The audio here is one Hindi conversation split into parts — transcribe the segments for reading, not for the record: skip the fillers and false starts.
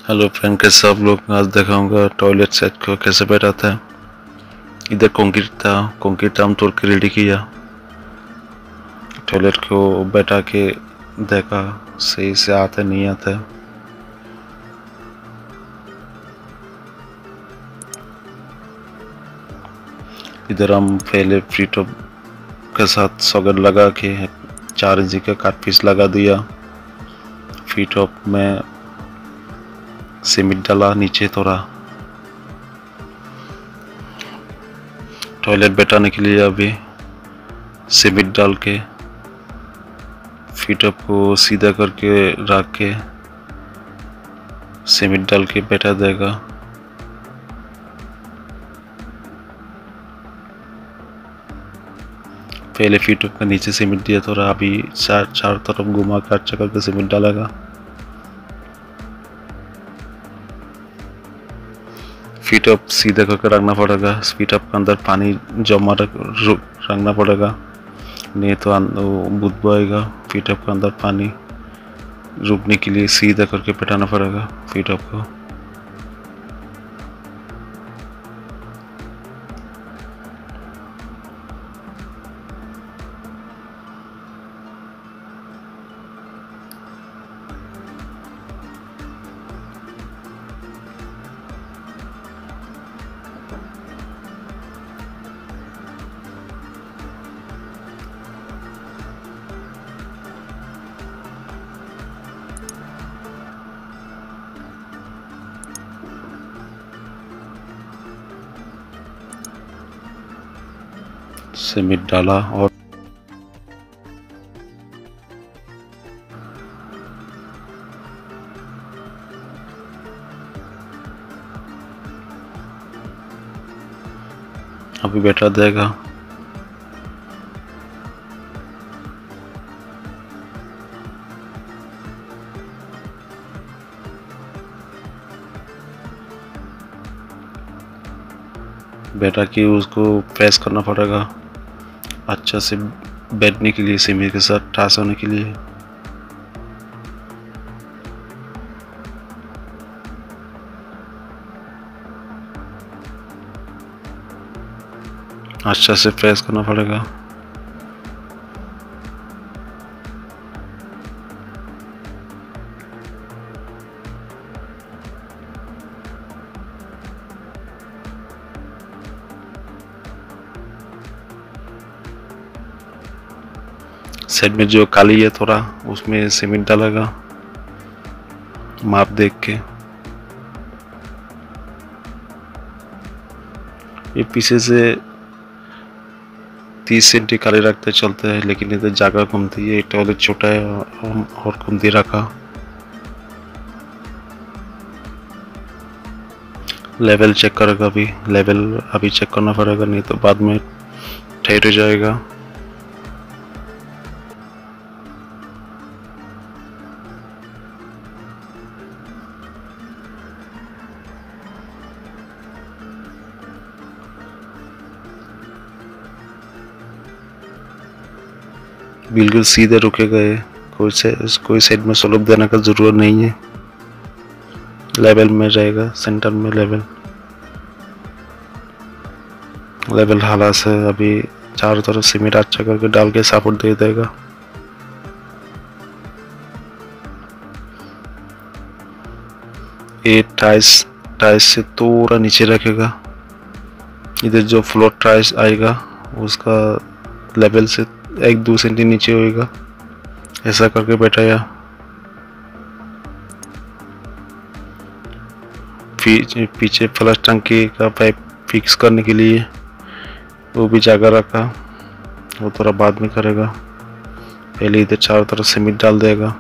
हेलो फ्रेंड, कैसे सब लोग। आज दिखाऊंगा टॉयलेट सेट को कैसे बैठाता है। इधर कंक्रीट हम तोड़ के रेडी किया। टॉयलेट को बैठा के देखा सही से आता है नहीं आता है। इधर हम पहले फ्री टॉप के साथ सॉकेट लगा के 4 इंची का काट पीस लगा दिया। फ्री टॉप में सीमेंट डाला, नीचे थोड़ा टॉयलेट बैठाने के लिए अभी सीमेंट डाल के फीटअप को सीधा करके रख के सीमेंट डाल के बैठा देगा। पहले फीटअप का नीचे सीमेंट दिया थोड़ा, अभी चार तरफ घुमा कर अच्छा करके सीमेंट डालेगा। फीटअप सीधा करके रखना पड़ेगा। फीटअप के अंदर पानी जमा रखना पड़ेगा, नहीं तो बुदबू आएगा। फीटअप के अंदर पानी रुकने के लिए सीधा करके बैठाना पड़ेगा फीटअप को। सीमेंट डाला और अभी बैठा देगा। बैठा के उसको प्रेस करना पड़ेगा अच्छा से बैठने के लिए, सीमेंट के साथ टास होने के लिए। अच्छा से प्रेस करना पड़ेगा। साइड में जो काली है थोड़ा, उसमें सीमेंट डालेगा माप देख के। ये पीछे से 30 सेंटी काले रखते चलते हैं, लेकिन इधर जगह कमती है, टॉयलेट छोटा है और कमती रखा। लेवल चेक करेगा, अभी लेवल अभी चेक करना पड़ेगा, नहीं तो बाद में टाइट हो जाएगा। बिल्कुल सीधे रुकेगा ये, कोई साइड में स्लोप देने का जरूरत नहीं है। लेवल में रहेगा, सेंटर में लेवल हाला से अभी चारों तरफ सीमेंट अच्छा करके डाल के सपोर्ट दे देगा। ये टाइल्स से थोड़ा नीचे रखेगा। इधर जो फ्लोर टाइल्स आएगा उसका लेवल से 1-2 सेंटी नीचे होएगा, ऐसा करके बैठाया। पीछे फ्लश टंकी का पाइप फिक्स करने के लिए वो भी जगह रखा, वो थोड़ा बाद में करेगा। पहले इधर चारों तरफ सीमेंट डाल देगा।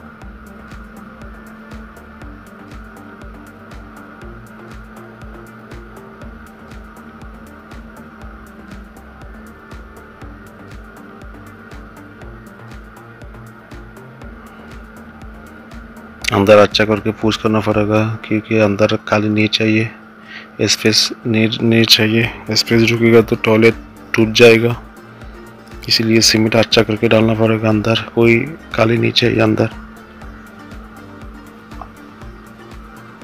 अंदर अच्छा करके पुश करना पड़ेगा, क्योंकि अंदर खाली नहीं चाहिए, स्पेस नहीं चाहिए। स्पेस रुकेगा तो टॉयलेट टूट जाएगा, इसीलिए सीमेंट अच्छा करके डालना पड़ेगा। अंदर कोई खाली नहीं चाहिए अंदर।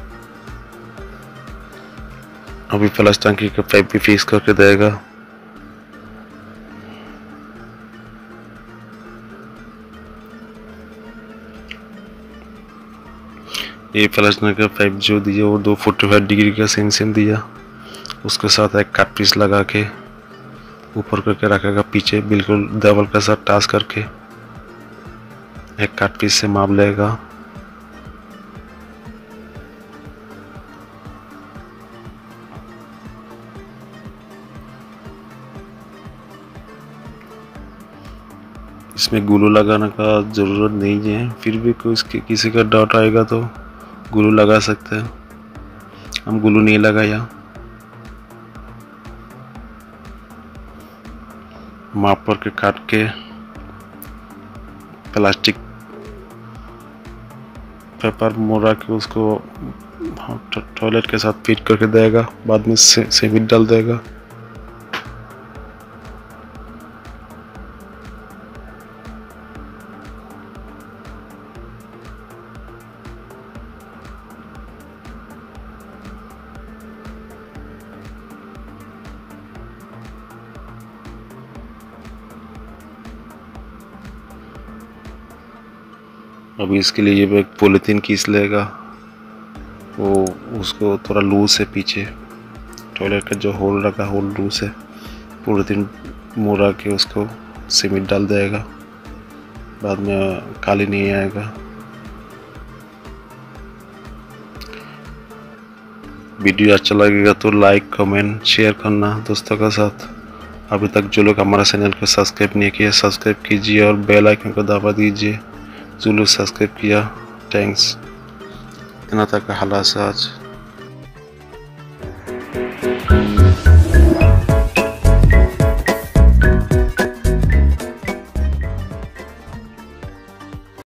अभी फ्लश टंकी का पाइप भी फिक्स करके देगा। ये फ्लश टंकी का पाइप जो दिया वो 245 डिग्री का सेंशन दिया, उसके साथ एक कट पीस लगा के ऊपर करके रखेगा, पीछे बिल्कुल डबल का साथ टास करके एक कट पीस से माप लेगा। इसमें ग्लू लगाने का ज़रूरत नहीं है, फिर भी किसी का डाउट आएगा तो ग्लू लगा सकते हैं। हम ग्लू नहीं लगाया, माप पर के काट के प्लास्टिक पेपर मोड़ा के उसको टॉयलेट के साथ फिट करके देगा, बाद में सीमेंट डाल देगा। अभी इसके लिए ये एक पॉलीथीन खींच लेगा, वो उसको थोड़ा लूज है, पीछे टॉयलेट का जो होल रखा होल लूज है, पॉलीथीन मोड़ा के उसको सीमेंट डाल देगा, बाद में काली नहीं आएगा। वीडियो अच्छा लगेगा तो लाइक कमेंट शेयर करना दोस्तों के साथ। अभी तक जो लोग हमारा चैनल को सब्सक्राइब नहीं किया सब्सक्राइब कीजिए और बेल आइकन को दबा दीजिए। जो लोग सब्सक्राइब किया थैंक्स। इतना तक हालात से आज।